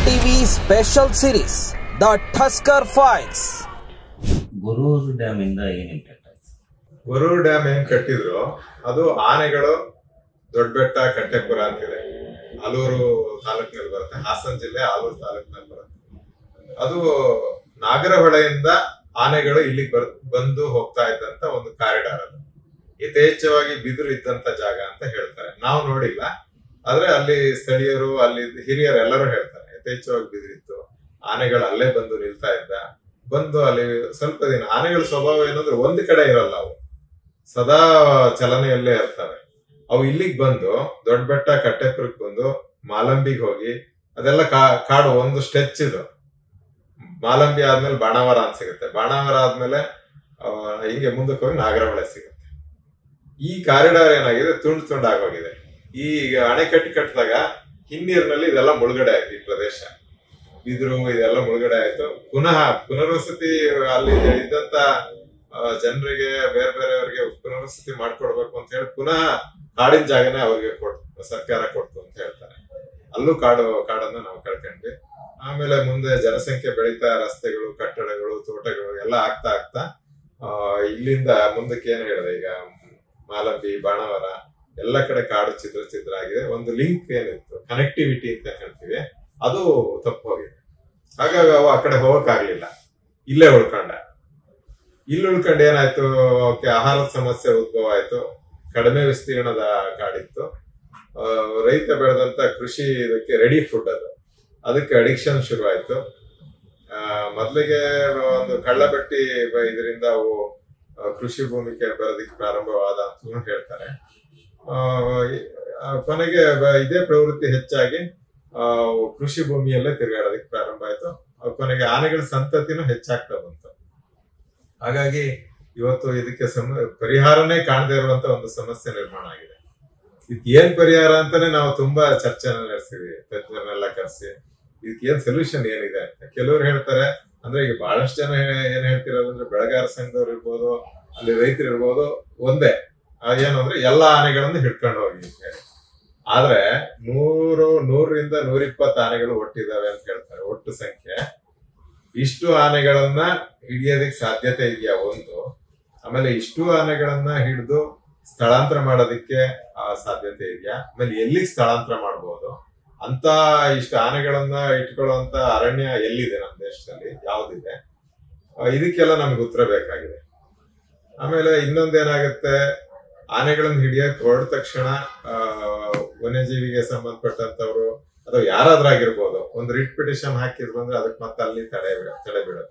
TV special series, The Tusker Files. Gorur dam ಇಂದ ಏನು impact ಆಯ್ತು? ಗೊರೂರು ಡ್ಯಾಮ್ ಏನ್ ಕಟ್ಟಿದ್ರು ಅದು ಆನೆಗಳು ದೊಡ್ಡಬೆಟ್ಟ ಕಟ್ಟೆಪುರ ಅಂತಿದೆ, ಆಲೂರು ತಾಲೂಕಿನಲ್ಲಿ ಬರುತ್ತೆ, ಹಾಸನ ಜಿಲ್ಲೆ ಆಲೂರು ತಾಲೂಕಿನಲ್ಲಿ ಬರುತ್ತೆ. ಅದು ನಾಗರಹೊಳೆಯಿಂದ ಆನೆಗಳು ಇಲ್ಲಿಗೆ ಬಂದು ಹೋಗ್ತಾ ಇದ್ದಂತ ಒಂದು ಕಾರಿಡಾರ್. ಅದು ಯಥೇಚ್ಛವಾಗಿ ಬಿದಿರು ಇದ್ದಂತ ಜಾಗ ಅಂತ ಹೇಳ್ತಾರೆ. ನಾವು ನೋಡಿಲ್ಲ, ಆದ್ರೆ ಅಲ್ಲಿ ಸ್ಥಳೀಯರು, ಅಲ್ಲಿ ಹಿರಿಯರು ಎಲ್ಲರೂ ಹೇಳ್ತಾರೆ ಯಥೇಚ್ಛವಾಗಿ ಬಿದಿರಿತ್ತು, ಆನೆಗಳು ಅಲ್ಲೇ ಬಂದು ನಿಲ್ತಾ ಇದ್ದ. ಬಂದು ಅಲ್ಲಿ ಸ್ವಲ್ಪ ದಿನ ಆನೆಗಳ ಸ್ವಭಾವ ಏನಂದ್ರೆ ಒಂದು ಕಡೆ ಇರಲ್ಲ, ಅವು ಸದಾ ಚಲನೆಯಲ್ಲೇ ಇರ್ತವೆ. ಅವು ಇಲ್ಲಿಗೆ ಬಂದು ದೊಡ್ಡಬೆಟ್ಟ ಕಟ್ಟೆಪುರಕ್ಕೆ ಬಂದು ಮಾಲಂಬಿಗೆ ಹೋಗಿ, ಅದೆಲ್ಲ ಕಾಡು ಒಂದು ಸ್ಟೆಚ್ ಇದು. ಮಾಲಂಬಿ ಆದ್ಮೇಲೆ ಬಾಣಾವರ ಅಂತ ಸಿಗುತ್ತೆ, ಬಾಣಾವರ ಆದ್ಮೇಲೆ ಹಿಂಗೆ ಮುಂದಕ್ಕೆ ಹೋಗಿ ನಾಗರಹೊಳೆ ಸಿಗುತ್ತೆ. ಈ ಕಾರಿಡಾರ್ ಏನಾಗಿದೆ, ತುಂಡು ತುಂಡಾಗೋಗಿದೆ. ಈ ಅಣೆಕಟ್ಟು ಕಟ್ಟಿದಾಗ ಹಿನ್ನೀರಿನಲ್ಲಿ ಇದೆಲ್ಲ ಮುಳುಗಡೆ ಆಯ್ತು, ಈ ಪ್ರದೇಶ ಬಿದಿರು ಇದೆಲ್ಲ ಮುಳುಗಡೆ ಆಯ್ತು. ಪುನರ್ವಸತಿ ಅಲ್ಲಿ ಇದ್ದಂತ ಜನರಿಗೆ, ಬೇರೆ ಬೇರೆಯವರಿಗೆ ಪುನರ್ವಸತಿ ಮಾಡ್ಕೊಡ್ಬೇಕು ಅಂತ ಹೇಳಿ ಪುನಃ ಕಾಡಿನ ಜಾಗನೇ ಅವ್ರಿಗೆ ಸರ್ಕಾರ ಕೊಡ್ತು ಅಂತ ಹೇಳ್ತಾರೆ. ಅಲ್ಲೂ ಕಾಡನ್ನ ನಾವು ಕಳ್ಕೊಂಡ್ವಿ. ಆಮೇಲೆ ಮುಂದೆ ಜನಸಂಖ್ಯೆ ಬೆಳೀತಾ, ರಸ್ತೆಗಳು, ಕಟ್ಟಡಗಳು, ತೋಟಗಳು ಎಲ್ಲ ಆಗ್ತಾ ಇಲ್ಲಿಂದ ಮುಂದಕ್ಕೆ ಏನ್ ಹೇಳಿದೆ, ಈಗ ಮಾಲಂಬಿ, ಬಾಣಾವರ ಎಲ್ಲ ಕಡೆ ಕಾಡು ಚಿದ್ರ ಆಗಿದೆ. ಒಂದು ಲಿಂಕ್ ಏನಿತ್ತು, ಕನೆಕ್ಟಿವಿಟಿ ಅಂತ ಹೇಳ್ತೀವಿ, ಅದು ತಪ್ಪು ಹೋಗಿದೆ. ಹಾಗಾಗಿ ಅವು ಆ ಕಡೆ ಹೋಗಕ್ಕಾಗ್ಲಿಲ್ಲ, ಇಲ್ಲೇ ಇಲ್ಲಿ ಉಳ್ಕೊಂಡು ಏನಾಯ್ತು, ಆಹಾರದ ಸಮಸ್ಯೆ ಉದ್ಭವ ಆಯ್ತು. ಕಡಿಮೆ ವಿಸ್ತೀರ್ಣದ ಕಾಡಿತ್ತು. ರೈತ ಬೆಳೆದಂತ ಕೃಷಿ ಇದಕ್ಕೆ ರೆಡಿ ಫುಡ್, ಅದಕ್ಕೆ ಅಡಿಕ್ಷನ್ ಶುರು ಆಯ್ತು. ಮೊದ್ಲಿಗೆ ಒಂದು ಕಳ್ಳಬಟ್ಟಿ ಇದರಿಂದ ಅವು ಕೃಷಿ ಭೂಮಿಗೆ ಬರೋದಕ್ಕೆ ಪ್ರಾರಂಭವಾದ ಅಂತ ಹೇಳ್ತಾರೆ. ಕೊನೆಗೆ ಇದೇ ಪ್ರವೃತ್ತಿ ಹೆಚ್ಚಾಗಿ ಕೃಷಿ ಭೂಮಿಯಲ್ಲೇ ತಿರುಗಾಡೋದಕ್ಕೆ ಪ್ರಾರಂಭ ಆಯ್ತು. ಕೊನೆಗೆ ಆನೆಗಳ ಸಂತತಿನೂ ಹೆಚ್ಚಾಗ್ತಾ ಬಂತು. ಹಾಗಾಗಿ ಇವತ್ತು ಇದಕ್ಕೆ ಪರಿಹಾರನೇ ಕಾಣದೇ ಇರುವಂತ ಒಂದು ಸಮಸ್ಯೆ ನಿರ್ಮಾಣ ಆಗಿದೆ. ಇದಕ್ಕೆ ಏನ್ ಪರಿಹಾರ ಅಂತಾನೆ ನಾವು ತುಂಬಾ ಚರ್ಚೆನ ನಡೆಸಿದ್ವಿ, ತಜ್ಞರನ್ನೆಲ್ಲ ಕರೆಸಿ ಇದಕ್ಕೆ ಏನ್ ಸೊಲ್ಯೂಷನ್ ಏನಿದೆ ಅಂತ. ಕೆಲವರು ಹೇಳ್ತಾರೆ, ಅಂದ್ರೆ ಈಗ ಬಹಳಷ್ಟು ಜನ ಏನ್ ಹೇಳ್ತಿರೋದಂದ್ರೆ, ಬೆಳೆಗಾರ ಸಂಘದವ್ರು ಇರ್ಬೋದು, ಅಲ್ಲಿ ರೈತರು ಇರ್ಬೋದು, ಒಂದೇ ಏನು ಅಂದ್ರೆ ಎಲ್ಲಾ ಆನೆಗಳನ್ನು ಹಿಡ್ಕೊಂಡು ಹೋಗಿ ಅಂತ ಹೇಳಿ. ಆದ್ರೆ 100ರಿಂದ 120 ಆನೆಗಳು ಒಟ್ಟಿದ್ದಾವೆ ಅಂತ ಹೇಳ್ತಾರೆ, ಒಟ್ಟು ಸಂಖ್ಯೆ. ಇಷ್ಟು ಆನೆಗಳನ್ನ ಹಿಡಿಯೋದಕ್ಕೆ ಸಾಧ್ಯತೆ ಇದೆಯಾ ಒಂದು, ಆಮೇಲೆ ಇಷ್ಟು ಆನೆಗಳನ್ನ ಹಿಡಿದು ಸ್ಥಳಾಂತರ ಮಾಡೋದಕ್ಕೆ ಸಾಧ್ಯತೆ ಇದೆಯಾ, ಆಮೇಲೆ ಎಲ್ಲಿಗೆ ಸ್ಥಳಾಂತರ ಮಾಡ್ಬೋದು ಅಂತ, ಇಷ್ಟು ಆನೆಗಳನ್ನ ಇಟ್ಕೊಳ್ಳುವಂತ ಅರಣ್ಯ ಎಲ್ಲಿದೆ ನಮ್ಮ ದೇಶದಲ್ಲಿ, ಯಾವ್ದಿದೆ, ಇದಕ್ಕೆಲ್ಲ ನಮ್ಗೆ ಉತ್ತರ ಬೇಕಾಗಿದೆ. ಆಮೇಲೆ ಇನ್ನೊಂದೇನಾಗುತ್ತೆ, ಆನೆಗಳನ್ನ ಹಿಡಿಯಕ್ ಹೊರಡ ತಕ್ಷಣ ವನ್ಯಜೀವಿಗೆ ಸಂಬಂಧಪಟ್ಟಂತವ್ರು ಅಥವಾ ಯಾರಾದ್ರಾಗಿರ್ಬೋದು ಒಂದು ರಿಟ್ ಪಿಟಿಷನ್ ಹಾಕಿದ್ರು ಅಂದ್ರೆ ಅದಕ್ಕೆ ಮತ್ತೆ ಅಲ್ಲಿ ತಡೆ ಬಿಡುತ್ತೆ.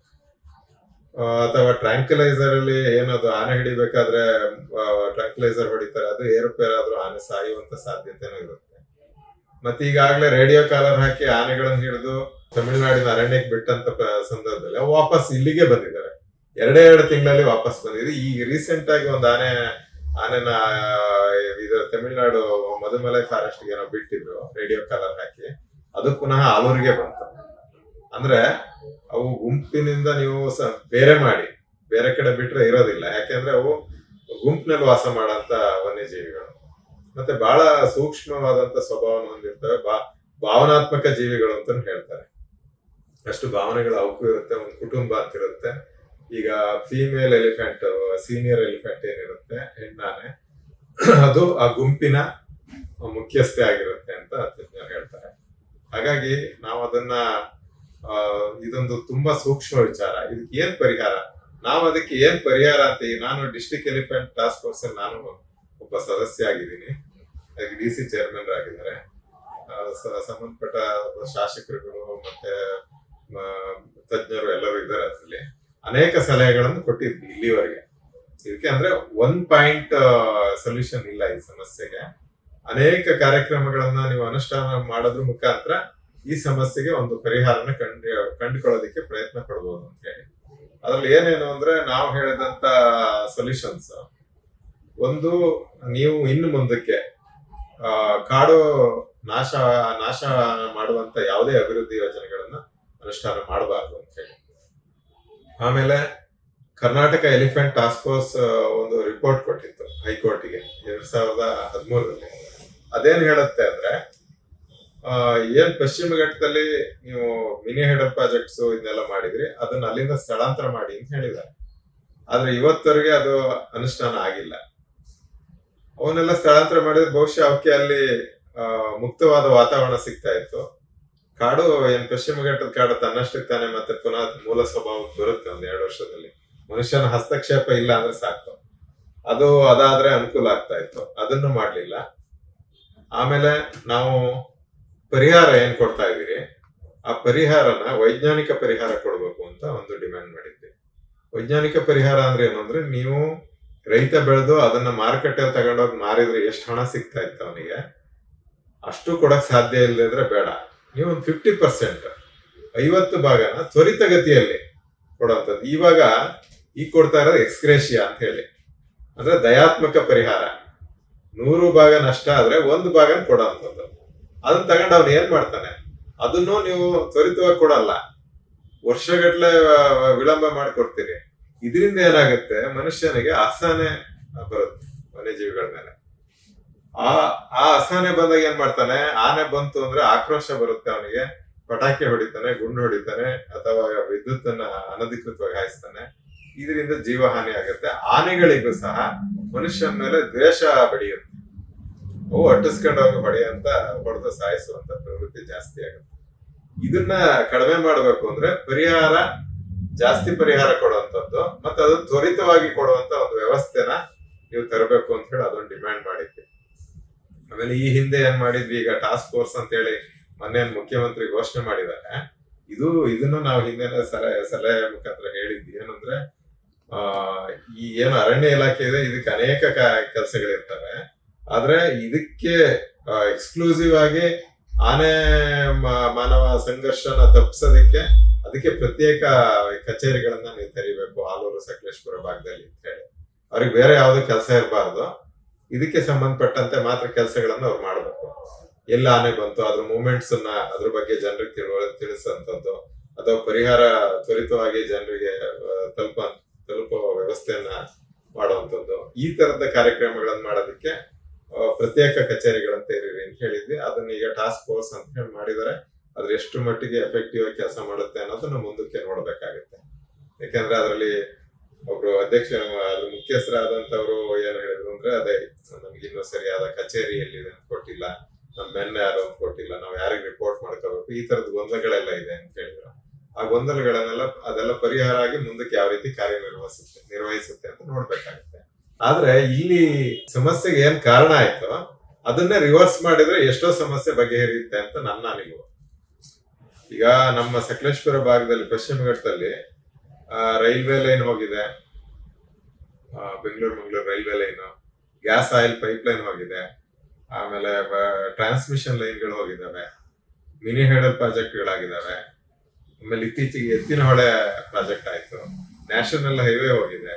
ಅಥವಾ ಟ್ರ್ಯಾಂಕ್ಯುಲೈಸರ್ ಅಲ್ಲಿ ಏನದು, ಆನೆ ಹಿಡಿಬೇಕಾದ್ರೆ ಟ್ರ್ಯಾಂಕ್ಯುಲೈಸರ್ ಹೊಡಿತಾರೆ, ಅದು ಏರುಪೇರಾದ್ರೂ ಆನೆ ಸಾಯುವಂತ ಸಾಧ್ಯತೆನೂ ಇರುತ್ತೆ. ಮತ್ತೆ ಈಗಾಗ್ಲೇ ರೇಡಿಯೋ ಕಾಲರ್ ಹಾಕಿ ಆನೆಗಳನ್ನ ಹಿಡಿದು ತಮಿಳುನಾಡಿನ ಅರಣ್ಯಕ್ಕೆ ಬಿಟ್ಟಂತ ಸಂದರ್ಭದಲ್ಲಿ ಅವು ವಾಪಸ್ ಇಲ್ಲಿಗೆ ಬಂದಿದ್ದಾರೆ. 2 ತಿಂಗಳಲ್ಲಿ ವಾಪಸ್ ಬಂದಿದೆ. ಈಗ ರೀಸೆಂಟ್ ಆಗಿ ಒಂದು ಆನೆನ ಇದು ತಮಿಳುನಾಡು ಮಧುಮಲೈ ಫಾರೆಸ್ಟ್ ಏನೋ ಬಿಟ್ಟಿದ್ರು ರೇಡಿಯೋ ಕಾಲರ್ ಹಾಕಿ, ಅದು ಪುನಃ ಆಲೂರಿಗೆ ಬಂತು. ಅಂದ್ರೆ ಅವು ಗುಂಪಿನಿಂದ ನೀವು ಬೇರೆ ಮಾಡಿ ಬೇರೆ ಕಡೆ ಬಿಟ್ರೆ ಇರೋದಿಲ್ಲ, ಯಾಕೆಂದ್ರೆ ಅವು ಗುಂಪಿನಲ್ಲಿ ವಾಸ ಮಾಡಂತ ವನ್ಯಜೀವಿಗಳು, ಮತ್ತೆ ಬಹಳ ಸೂಕ್ಷ್ಮವಾದಂತ ಸ್ವಭಾವವನ್ನು ಹೊಂದಿರ್ತವೆ, ಭಾವನಾತ್ಮಕ ಜೀವಿಗಳು ಅಂತ ಹೇಳ್ತಾರೆ. ಅಷ್ಟು ಭಾವನೆಗಳು ಅವಕ್ಕೂ ಇರುತ್ತೆ, ಒಂದು ಕುಟುಂಬ ಅಂತಿರುತ್ತೆ. ಈಗ ಫೀಮೇಲ್ ಎಲಿಫೆಂಟ್, ಸೀನಿಯರ್ ಎಲಿಫೆಂಟ್ ಏನಿರುತ್ತೆ, ಹೆಣ್ಣಾನೆ, ಅದು ಆ ಗುಂಪಿನ ಮುಖ್ಯಸ್ಥೆ ಆಗಿರುತ್ತೆ ಅಂತ ತಜ್ಞರು ಹೇಳ್ತಾರೆ. ಹಾಗಾಗಿ ನಾವು ಅದನ್ನ ಇದೊಂದು ತುಂಬಾ ಸೂಕ್ಷ್ಮ ವಿಚಾರ. ಇದಕ್ಕೆ ಏನ್ ಪರಿಹಾರ, ನಾವು ಅದಕ್ಕೆ ಏನ್ ಪರಿಹಾರ ಅಂತ, ನಾನು ಡಿಸ್ಟ್ರಿಕ್ಟ್ ಎಲಿಫೆಂಟ್ ಟಾಸ್ಕ್ ಫೋರ್ಸ್ ಅಲ್ಲಿ ನಾನು ಒಬ್ಬ ಸದಸ್ಯ ಆಗಿದ್ದೀನಿ, ಅದಕ್ಕೆ DC ಚೇರ್ಮನ್ ಆಗಿದ್ದಾರೆ. ಸಂಬಂಧಪಟ್ಟ ಶಾಸಕರುಗಳು ಮತ್ತೆ ತಜ್ಞರು ಎಲ್ಲರೂ ಇದ್ದಾರೆ. ಅದರಲ್ಲಿ ಅನೇಕ ಸಲಹೆಗಳನ್ನು ಕೊಟ್ಟಿದ್ವಿ ಇಲ್ಲಿವರೆಗೆ. ಇದಕ್ಕೆ ಅಂದ್ರೆ 1 ಪಾಯಿಂಟ್ ಸೊಲ್ಯೂಷನ್ ಇಲ್ಲ ಈ ಸಮಸ್ಯೆಗೆ. ಅನೇಕ ಕಾರ್ಯಕ್ರಮಗಳನ್ನ ನೀವು ಅನುಷ್ಠಾನ ಮಾಡೋದ್ರ ಮುಖಾಂತರ ಈ ಸಮಸ್ಯೆಗೆ ಒಂದು ಪರಿಹಾರನ ಕಂಡುಕೊಳ್ಳೋದಕ್ಕೆ ಪ್ರಯತ್ನ ಪಡ್ಬೋದು ಅಂತ ಹೇಳಿ. ಅದ್ರಲ್ಲಿ ಏನೇನು ಅಂದ್ರೆ, ನಾವು ಹೇಳಿದಂತ ಸೊಲ್ಯೂಷನ್ಸ್, ಒಂದು, ನೀವು ಇನ್ನು ಮುಂದಕ್ಕೆ ಕಾಡು ನಾಶ ಮಾಡುವಂತ ಯಾವುದೇ ಅಭಿವೃದ್ಧಿ ಯೋಜನೆಗಳನ್ನ ಅನುಷ್ಠಾನ ಮಾಡಬಾರ್ದು ಅಂತ ಹೇಳಿ. ಆಮೇಲೆ ಕರ್ನಾಟಕ ಎಲಿಫೆಂಟ್ ಟಾಸ್ಕ್ ಫೋರ್ಸ್ ಒಂದು ರಿಪೋರ್ಟ್ ಕೊಟ್ಟಿತ್ತು ಹೈಕೋರ್ಟ್ಗೆ 2013ರಲ್ಲಿ. ಅದೇನ್ ಹೇಳುತ್ತೆ ಅಂದ್ರೆ, ಏನ್ ಪಶ್ಚಿಮ ಘಟ್ಟದಲ್ಲಿ ನೀವು ಮಿನಿ ಹೆಡರ್ ಪ್ರಾಜೆಕ್ಟ್ಸ್ ಇದನ್ನೆಲ್ಲ ಮಾಡಿದ್ರಿ ಅದನ್ನ ಅಲ್ಲಿಂದ ಸ್ಥಳಾಂತರ ಮಾಡಿ ಅಂತ ಹೇಳಿದ್ದಾರೆ. ಆದ್ರೆ ಇವತ್ತವರೆಗೆ ಅದು ಅನುಷ್ಠಾನ ಆಗಿಲ್ಲ. ಅವನ್ನೆಲ್ಲ ಸ್ಥಳಾಂತರ ಮಾಡಿದ್ರೆ ಬಹುಶಃ ಅವಕ್ಕೆ ಅಲ್ಲಿ ಮುಕ್ತವಾದ ವಾತಾವರಣ ಸಿಗ್ತಾ ಇತ್ತು. ಕಾಡು ಏನ್ ಪಶ್ಚಿಮ ಘಟ್ಟದ ಕಾಡು ತನ್ನಷ್ಟಕ್ಕೆ ತಾನೇ ಮತ್ತೆ ಪುನಃ ಮೂಲ ಸ್ವಭಾವಕ್ಕೆ ಬರುತ್ತೆ 1-2 ವರ್ಷದಲ್ಲಿ. ಮನುಷ್ಯನ ಹಸ್ತಕ್ಷೇಪ ಇಲ್ಲ ಅಂದ್ರೆ ಸಾಕು. ಅದಾದ್ರೆ ಅನುಕೂಲ ಆಗ್ತಾ ಇತ್ತು. ಅದನ್ನು ಮಾಡ್ಲಿಲ್ಲ. ಆಮೇಲೆ ನಾವು ಪರಿಹಾರ ಏನ್ ಕೊಡ್ತಾ ಇದೀರಿ ಆ ಪರಿಹಾರನ ವೈಜ್ಞಾನಿಕ ಪರಿಹಾರ ಕೊಡ್ಬೇಕು ಅಂತ ಒಂದು ಡಿಮ್ಯಾಂಡ್ ಮಾಡಿದ್ವಿ. ವೈಜ್ಞಾನಿಕ ಪರಿಹಾರ ಅಂದ್ರೆ ಏನು ಅಂದ್ರೆ, ನೀವು ರೈತ ಬೆಳೆದು ಅದನ್ನ ಮಾರುಕಟ್ಟೆಯಲ್ಲಿ ತಗೊಂಡೋಗಿ ಮಾರಿದ್ರೆ ಎಷ್ಟು ಹಣ ಸಿಗ್ತಾ ಇತ್ತು ಅವನಿಗೆ, ಅಷ್ಟು ಕೊಡಕ್ ಸಾಧ್ಯ ಇಲ್ಲದಿದ್ರೆ ಬೇಡ. ನೀವು ಒಂದು 50% 50% ತ್ವರಿತಗತಿಯಲ್ಲಿ ಕೊಡುವಂಥದ್ದು. ಈಗ ಕೊಡ್ತಾ ಇರೋದು ಎಕ್ಸ್ಗ್ರೇಷಿಯಾ ಅಂತ ಹೇಳಿ, ಅಂದ್ರೆ ದಯಾತ್ಮಕ ಪರಿಹಾರ. 100% ನಷ್ಟ ಆದ್ರೆ 1% ಕೊಡೋಂಥದ್ದು. ಅದನ್ನ ತಗೊಂಡು ಅವ್ನು ಏನ್ ಮಾಡ್ತಾನೆ, ಅದನ್ನು ನೀವು ತ್ವರಿತವಾಗಿ ಕೊಡಲ್ಲ, ವರ್ಷಗಟ್ಲೆ ವಿಳಂಬ ಮಾಡಿಕೊಡ್ತೀರಿ. ಇದರಿಂದ ಏನಾಗುತ್ತೆ, ಮನುಷ್ಯನಿಗೆ ಅಸಹನೆ ಬರುತ್ತೆ ವನ್ಯಜೀವಿಗಳ ಮೇಲೆ. ಆ ಅಸಹನೆ ಬಂದಾಗ ಏನ್ ಮಾಡ್ತಾನೆ, ಆನೆ ಬಂತು ಅಂದ್ರೆ ಆಕ್ರೋಶ ಬರುತ್ತೆ ಅವನಿಗೆ, ಪಟಾಕಿ ಹೊಡಿತಾನೆ, ಗುಂಡು ಹೊಡಿತಾನೆ, ಅಥವಾ ವಿದ್ಯುತ್ ಅನ್ನ ಅನಧಿಕೃತವಾಗಿ ಹಾಯಿಸ್ತಾನೆ. ಇದರಿಂದ ಜೀವಹಾನಿ ಆಗುತ್ತೆ. ಆನೆಗಳಿಗೂ ಸಹ ಮನುಷ್ಯನ ಮೇಲೆ ದ್ವೇಷ ಬೆಳೆಯುತ್ತೆ. ಅವು ಅಟ್ಟಿಸ್ಕೊಂಡು ಹೋಗಿ ಹೊಡೆದು ಸಾಯಿಸುವಂತ ಪ್ರವೃತ್ತಿ ಜಾಸ್ತಿ ಆಗುತ್ತೆ. ಇದನ್ನ ಕಡಿಮೆ ಮಾಡ್ಬೇಕು ಅಂದ್ರೆ ಜಾಸ್ತಿ ಪರಿಹಾರ ಕೊಡುವಂತದ್ದು, ಮತ್ತೆ ಅದು ತ್ವರಿತವಾಗಿ ಕೊಡುವಂತ ಒಂದು ವ್ಯವಸ್ಥೆನ ನೀವು ತರಬೇಕು ಅಂತ ಹೇಳಿ ಅದೊಂದು ಡಿಮ್ಯಾಂಡ್ ಮಾಡಿದ್ವಿ. ಆಮೇಲೆ ಈ ಹಿಂದೆ ಏನ್ ಮಾಡಿದ್ವಿ, ಈಗ ಟಾಸ್ಕ್ ಫೋರ್ಸ್ ಅಂತ ಹೇಳಿ ಮೊನ್ನೆ ಮುಖ್ಯಮಂತ್ರಿ ಘೋಷಣೆ ಮಾಡಿದ್ದಾರೆ. ಇದನ್ನು ನಾವು ಹಿಂದೆ ಸಲಹೆ ಮುಖಾಂತರ ಹೇಳಿದ್ವಿ. ಏನಂದ್ರೆ ಈ ಏನು ಅರಣ್ಯ ಇಲಾಖೆ ಇದೆ, ಇದಕ್ಕೆ ಅನೇಕ ಕೆಲಸಗಳಿರ್ತವೆ. ಆದ್ರೆ ಇದಕ್ಕೆ ಎಕ್ಸ್ಕ್ಲೂಸಿವ್ ಆಗಿ ಆನೆ ಮಾನವ ಸಂಘರ್ಷನ ತಪ್ಪಿಸೋದಕ್ಕೆ ಅದಕ್ಕೆ ಪ್ರತ್ಯೇಕ ಕಚೇರಿಗಳನ್ನ ನೀವು ತೆರಿಬೇಕು ಆಲೂರು ಸಕಲೇಶ್ಪುರ ಭಾಗದಲ್ಲಿ ಅಂತ ಹೇಳಿ. ಅವ್ರಿಗೆ ಬೇರೆ ಯಾವ್ದು ಕೆಲಸ ಇರಬಾರ್ದು, ಇದಕ್ಕೆ ಸಂಬಂಧಪಟ್ಟಂತೆ ಮಾತ್ರ ಕೆಲಸಗಳನ್ನ ಅವ್ರು ಮಾಡ್ಬೇಕು. ಎಲ್ಲ ಆನೆ ಬಂತು, ಅದ್ರ ಮೂವ್ಮೆಂಟ್ಸ್ ಅನ್ನ ಅದ್ರ ಬಗ್ಗೆ ಜನರಿಗೆ ತಿಳಿಸುವಂತದ್ದು, ಅಥವಾ ಪರಿಹಾರ ತ್ವರಿತವಾಗಿ ಜನರಿಗೆ ತಲುಪೋ ವ್ಯವಸ್ಥೆಯನ್ನ ಮಾಡುವಂತದ್ದು, ಈ ತರದ ಕಾರ್ಯಕ್ರಮಗಳನ್ನ ಮಾಡೋದಕ್ಕೆ ಪ್ರತ್ಯೇಕ ಕಚೇರಿಗಳನ್ನ ತೆರೀರಿ ಅಂತ ಹೇಳಿದ್ವಿ. ಅದನ್ನ ಈಗ ಟಾಸ್ಕ್ ಫೋರ್ಸ್ ಅಂತ ಹೇಳಿ ಮಾಡಿದರೆ ಅದ್ರ ಎಷ್ಟು ಮಟ್ಟಿಗೆ ಎಫೆಕ್ಟಿವ್ ಆಗಿ ಕೆಲಸ ಮಾಡುತ್ತೆ ಅನ್ನೋದನ್ನ ಮುಂದಕ್ಕೆ ನೋಡ್ಬೇಕಾಗುತ್ತೆ. ಯಾಕಂದ್ರೆ ಅದರಲ್ಲಿ ಒಬ್ರು ಅದ್ರ ಮುಖ್ಯಸ್ಥರಾದಂತವ್ರು ಏನ್ ಹೇಳಿದ್ರು ಅಂದ್ರೆ, ಅದೇ ನಮ್ಗೆ ಇನ್ನೂ ಸರಿಯಾದ ಕಚೇರಿ ಎಲ್ಲಿದೆ ಅಂತ ಕೊಟ್ಟಿಲ್ಲ, ನಮ್ ಯಾರು ಅಂತ ಕೊಟ್ಟಿಲ್ಲ, ನಾವ್ ಯಾರಿಗೆ ರಿಪೋರ್ಟ್ ಮಾಡ್ಕೋಬೇಕು, ಈ ತರದ ಗೊಂದಲಗಳೆಲ್ಲ ಇದೆ ಅಂತ ಹೇಳಿದ್ರು. ಆ ಅದೆಲ್ಲ ಪರಿಹಾರ ಆಗಿ ಮುಂದಕ್ಕೆ ಯಾವ ರೀತಿ ನಿರ್ವಹಿಸುತ್ತೆ ಅಂತ ನೋಡ್ಬೇಕಾಗುತ್ತೆ. ಆದ್ರೆ ಇಲ್ಲಿ ಸಮಸ್ಯೆಗೆ ಏನ್ ಕಾರಣ ಆಯ್ತೋ ಅದನ್ನೇ ರಿವರ್ಸ್ ಮಾಡಿದ್ರೆ ಎಷ್ಟೋ ಸಮಸ್ಯೆ ಬಗೆಹರಿಯುತ್ತೆ ಅಂತ ನನ್ನ ಅನಿವು. ಈಗ ನಮ್ಮ ಸಕಲೇಶ್ಪುರ ಭಾಗದಲ್ಲಿ ಪಶ್ಚಿಮ ಘಟ್ಟದಲ್ಲಿ ರೈಲ್ವೆ ಲೈನ್ ಹೋಗಿದೆ, Bengaluru railway line, gas oil pipe line ಹೋಗಿದೆ, ಆಮೇಲೆ ಟ್ರಾನ್ಸ್ಮಿಷನ್ ಲೈನ್ಗಳು ಹೋಗಿದ್ದಾವೆ, ಮಿನಿ ಹೆಡಲ್ ಪ್ರಾಜೆಕ್ಟ್ಗಳಾಗಿದ್ದಾವೆ, ಆಮೇಲೆ ಇತ್ತೀಚೆಗೆ ಎತ್ತಿನ ಹೊಳೆ ಪ್ರಾಜೆಕ್ಟ್ ಆಯ್ತು, ನ್ಯಾಷನಲ್ ಹೈವೇ ಹೋಗಿದೆ.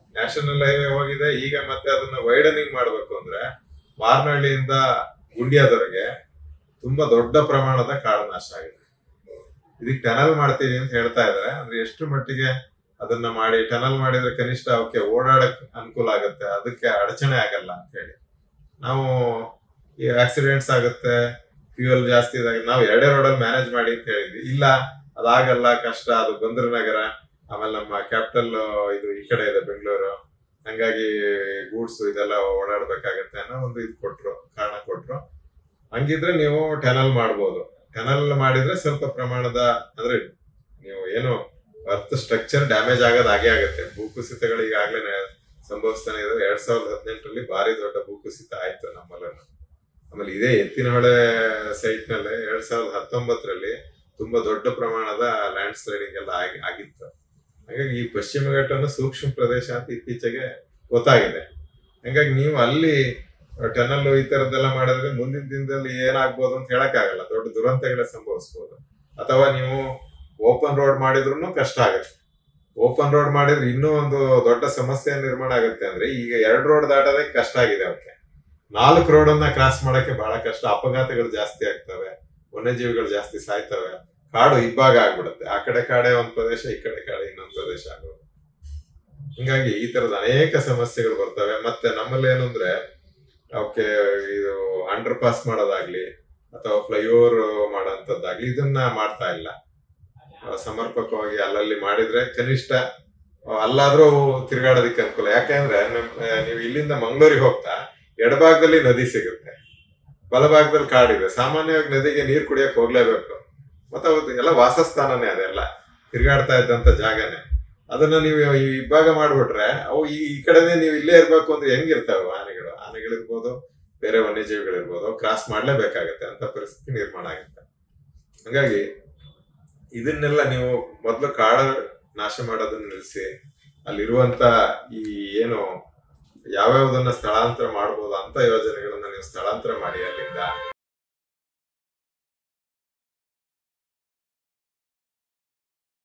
ಈಗ ಮತ್ತೆ ಅದನ್ನ ವೈಡನಿಂಗ್ ಮಾಡ್ಬೇಕು ಅಂದ್ರೆ ಮಾರ್ನಹಳ್ಳಿಯಿಂದ ಗುಂಡ್ಯಾದವರೆಗೆ ತುಂಬಾ ದೊಡ್ಡ ಪ್ರಮಾಣದ ಕಾಡು ನಾಶ ಆಗಿದೆ. ಇದಕ್ಕೆ ಟನಲ್ ಮಾಡ್ತೀವಿ ಅಂತ ಹೇಳ್ತಾ ಇದಾರೆ. ಅಂದ್ರೆ ಎಷ್ಟು ಮಟ್ಟಿಗೆ ಅದನ್ನ ಮಾಡಿ ಟನಲ್ ಮಾಡಿದ್ರೆ ಕನಿಷ್ಠ ಅವಕ್ಕೆ ಓಡಾಡಕ್ ಅನುಕೂಲ ಆಗುತ್ತೆ, ಅದಕ್ಕೆ ಅಡಚಣೆ ಆಗಲ್ಲ ಅಂತ ಹೇಳಿ ನಾವು ಈ ಆಕ್ಸಿಡೆಂಟ್ಸ್ ಆಗುತ್ತೆ, ಫ್ಯೂಯಲ್ ಜಾಸ್ತಿ ಇದಾಗುತ್ತೆ, ನಾವು 2 ರೋಡಲ್ಲಿ ಮ್ಯಾನೇಜ್ ಮಾಡಿ ಅಂತ ಹೇಳಿದ್ವಿ. ಇಲ್ಲ ಅದಾಗಲ್ಲ, ಕಷ್ಟ, ಅದು ಬಂದ್ರ ನಗರ, ಆಮೇಲೆ ನಮ್ಮ ಕ್ಯಾಪಿಟಲ್ ಇದು ಈ ಕಡೆ ಇದೆ ಬೆಂಗಳೂರು, ಹಂಗಾಗಿ ಗೂಡ್ಸ್ ಇದೆಲ್ಲ ಓಡಾಡ್ಬೇಕಾಗತ್ತೆ ಅನ್ನೋ ಒಂದು ಕಾರಣ ಕೊಟ್ರು. ಹಂಗಿದ್ರೆ ನೀವು ಟನಲ್ ಮಾಡ್ಬೋದು. ಟನಲ್ ಮಾಡಿದ್ರೆ ಸ್ವಲ್ಪ ಪ್ರಮಾಣದ, ಅಂದ್ರೆ ನೀವು ಏನು ಅರ್ತ್ ಸ್ಟ್ರಕ್ಚರ್ ಡ್ಯಾಮೇಜ್ ಆಗೋದು ಹಾಗೆ ಆಗುತ್ತೆ. ಭೂಕುಸಿತಗಳು ಈಗಾಗ್ಲೇ ಸಂಭವಿಸ್ತಾನೆ ಇದೆ. 2018ರಲ್ಲಿ ಭಾರಿ ದೊಡ್ಡ ಭೂಕುಸಿತ ಆಯ್ತು ನಮ್ಮಲ್ಲೂ. ಆಮೇಲೆ ಇದೇ ಎತ್ತಿನಹೊಳೆ ಸೈಟ್ ನಲ್ಲಿ 2019ರಲ್ಲಿ ತುಂಬಾ ದೊಡ್ಡ ಪ್ರಮಾಣದ ಲ್ಯಾಂಡ್ ಸ್ಲೈಡಿಂಗ್ ಎಲ್ಲ ಆಗಿತ್ತು. ಹಾಗಾಗಿ ಈ ಪಶ್ಚಿಮ ಘಟ್ಟವನ್ನು ಸೂಕ್ಷ್ಮ ಪ್ರದೇಶ ಅಂತ ಇತ್ತೀಚೆಗೆ ಗೊತ್ತಾಗಿದೆ. ಹಾಗಾಗಿ ನೀವು ಅಲ್ಲಿ ಟನಲ್ ಈ ತರದ್ದೆಲ್ಲ ಮಾಡಿದ್ರೆ ಮುಂದಿನ ದಿನದಲ್ಲಿ ಏನಾಗ್ಬೋದು ಅಂತ ಹೇಳಕ್ ಆಗಲ್ಲ, ದೊಡ್ಡ ದುರಂತಗಳೇ ಸಂಭವಿಸ್ಬೋದು. ಅಥವಾ ನೀವು ಓಪನ್ ರೋಡ್ ಮಾಡಿದ್ರು ಕಷ್ಟ ಆಗುತ್ತೆ. ಓಪನ್ ರೋಡ್ ಮಾಡಿದ್ರೆ ಇನ್ನೂ ಒಂದು ದೊಡ್ಡ ಸಮಸ್ಯೆ ನಿರ್ಮಾಣ ಆಗುತ್ತೆ. ಅಂದ್ರೆ ಈಗ 2 ರೋಡ್ ದಾಟೋದಕ್ಕೆ ಕಷ್ಟ ಆಗಿದೆ ಅವಕ್ಕೆ, 4 ರೋಡ್ ಅನ್ನ ಕ್ರಾಸ್ ಮಾಡಕ್ಕೆ ಬಹಳ ಕಷ್ಟ. ಅಪಘಾತಗಳು ಜಾಸ್ತಿ ಆಗ್ತವೆ, ವನ್ಯಜೀವಿಗಳು ಜಾಸ್ತಿ ಸಾಯ್ತವೆ, ಕಾಡು ಇಬ್ಬಾಗ ಆಗ್ಬಿಡುತ್ತೆ. ಆ ಕಡೆ ಕಾಡೆ ಒಂದ್ ಪ್ರದೇಶ, ಈ ಕಡೆ ಕಾಡೆ ಇನ್ನೊಂದ್ ಪ್ರದೇಶ ಆಗೋದು. ಹಿಂಗಾಗಿ ಈ ತರದ ಅನೇಕ ಸಮಸ್ಯೆಗಳು ಬರ್ತವೆ. ಮತ್ತೆ ನಮ್ಮಲ್ಲಿ ಏನು ಅಂದ್ರೆ ಅವಕ್ಕೆ ಇದು ಅಂಡರ್ ಪಾಸ್ ಮಾಡೋದಾಗ್ಲಿ ಅಥವಾ ಫ್ಲೈಓವರ್ ಮಾಡೋಂಥದ್ದಾಗ್ಲಿ ಇದನ್ನ ಮಾಡ್ತಾ ಇಲ್ಲ. ಸಮರ್ಪಕವಾಗಿ ಅಲ್ಲಲ್ಲಿ ಮಾಡಿದ್ರೆ ಕನಿಷ್ಠ ಅಲ್ಲಾದ್ರೂ ತಿರ್ಗಾಡೋದಕ್ಕೆ ಅನುಕೂಲ. ಯಾಕೆಂದ್ರೆ ನೀವು ಇಲ್ಲಿಂದ ಮಂಗಳೂರಿಗೆ ಹೋಗ್ತಾ ಎಡಭಾಗದಲ್ಲಿ ನದಿ ಸಿಗುತ್ತೆ, ಬಲಭಾಗದಲ್ಲಿ ಕಾಡಿದೆ. ಸಾಮಾನ್ಯವಾಗಿ ನದಿಗೆ ನೀರು ಕುಡಿಯಕ್ ಹೋಗ್ಲೇಬೇಕು. ಮತ್ತೆ ಅವತ್ತು ಎಲ್ಲ ವಾಸಸ್ಥಾನನೇ, ಅದೆಲ್ಲ ತಿರ್ಗಾಡ್ತಾ ಇದ್ದಂತ ಜಾಗನೇ. ಅದನ್ನ ನೀವು ಈ ವಿಭಾಗ ಮಾಡ್ಬಿಟ್ರೆ ಅವು ಈ ಕಡೆನೆ ನೀವು ಇಲ್ಲೇ ಇರ್ಬೇಕು ಅಂದ್ರೆ ಹೆಂಗಿರ್ತಾವೆ ಆನೆಗಳಿರ್ಬೋದು, ಬೇರೆ ವನ್ಯಜೀವಿಗಳಿರ್ಬೋದು, ಕ್ರಾಸ್ ಮಾಡ್ಲೇಬೇಕಾಗತ್ತೆ ಅಂತ ಪರಿಸ್ಥಿತಿ ನಿರ್ಮಾಣ ಆಗುತ್ತೆ. ಹಾಗಾಗಿ ಇದನ್ನೆಲ್ಲ ನೀವು ಮೊದಲು ಕಾಡ ನಾಶ ಮಾಡೋದನ್ನ ನಿಲ್ಲಿಸಿ ಅಲ್ಲಿರುವಂತ ಈ ಏನು ಯಾವ್ಯಾವುದನ್ನ ಸ್ಥಳಾಂತರ ಮಾಡ್ಬೋದು ಅಂತ ಯೋಜನೆಗಳನ್ನ ನೀವು ಸ್ಥಳಾಂತರ ಮಾಡಿ ಅಲ್ಲಿಂದ